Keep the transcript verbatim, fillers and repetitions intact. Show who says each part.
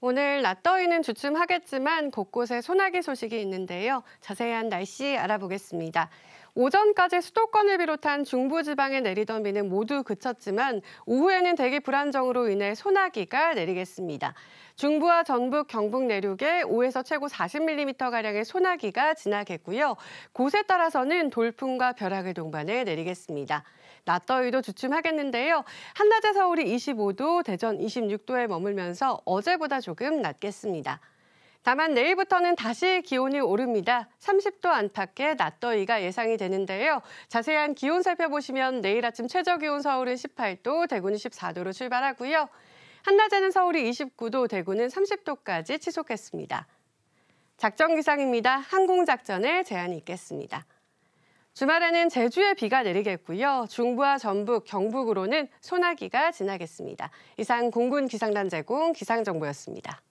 Speaker 1: 오늘 낮더위는 주춤하겠지만 곳곳에 소나기 소식이 있는데요. 자세한 날씨 알아보겠습니다. 오전까지 수도권을 비롯한 중부지방에 내리던 비는 모두 그쳤지만 오후에는 대기 불안정으로 인해 소나기가 내리겠습니다. 중부와 전북, 경북 내륙에 오에서 최고 사십 밀리미터가량의 소나기가 지나겠고요. 곳에 따라서는 돌풍과 벼락을 동반해 내리겠습니다. 낮더위도 주춤하겠는데요. 한낮에 서울이 이십오 도, 대전 이십육 도에 머물면서 어제보다 조금 낮겠습니다. 다만 내일부터는 다시 기온이 오릅니다. 삼십 도 안팎의 낮더위가 예상이 되는데요. 자세한 기온 살펴보시면 내일 아침 최저기온 서울은 십팔 도, 대구는 십사 도로 출발하고요. 한낮에는 서울이 이십구 도, 대구는 삼십 도까지 치솟겠습니다. 작전 기상입니다. 항공작전에 제한이 있겠습니다. 주말에는 제주에 비가 내리겠고요. 중부와 전북, 경북으로는 소나기가 지나겠습니다. 이상 공군 기상단 제공 기상정보였습니다.